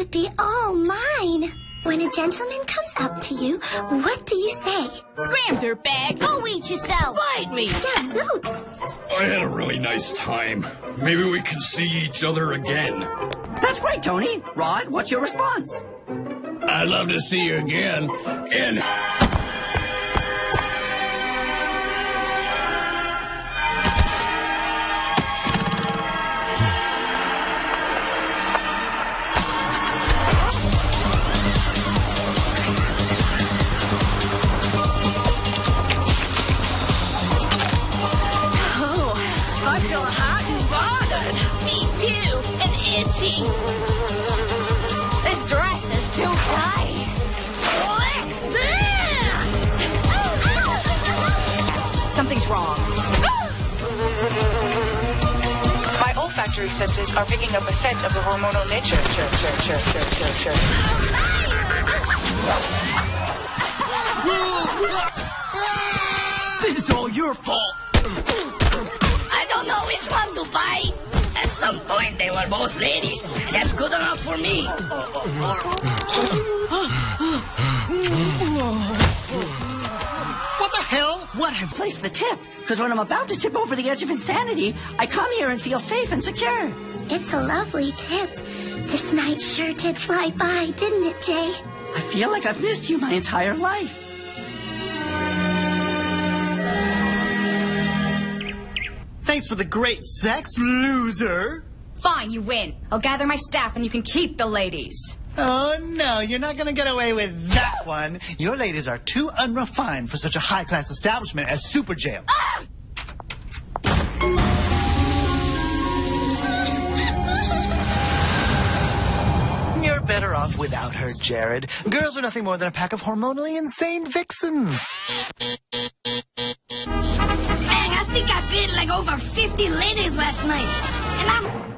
would be all mine. When a gentleman comes up to you, what do you say? Scram, dirtbag. Go eat yourself. Bite me. Yeah, Zooks. I had a really nice time. Maybe we can see each other again. That's great, Tony. Rod, what's your response? I'd love to see you again. And... I feel hot and bothered. Me too. And itchy. This dress is too tight. Let's dance! Something's wrong. My olfactory senses are picking up a scent of the hormonal nature. This is all your fault. I don't know which one to buy. At some point, they were both ladies. And that's good enough for me. What the hell? What? I placed the tip. Because when I'm about to tip over the edge of insanity, I come here and feel safe and secure. It's a lovely tip. This night sure did fly by, didn't it, Jay? I feel like I've missed you my entire life. Thanks for the great sex, loser. Fine, you win. I'll gather my staff and you can keep the ladies. Oh, no, you're not going to get away with that one. Your ladies are too unrefined for such a high-class establishment as Superjail. Ah! You're better off without her, Jared. Girls are nothing more than a pack of hormonally insane vixens. Dang, I think I bit like over 50 ladies last night. And I'm...